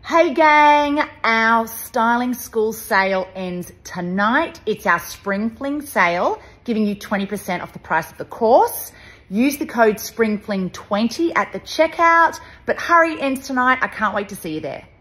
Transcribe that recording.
Hey gang, our styling school sale ends tonight. It's our Spring Fling sale, giving you 20% off the price of the course. Use the code SPRINGFLING20 at the checkout, but hurry, it ends tonight. I can't wait to see you there.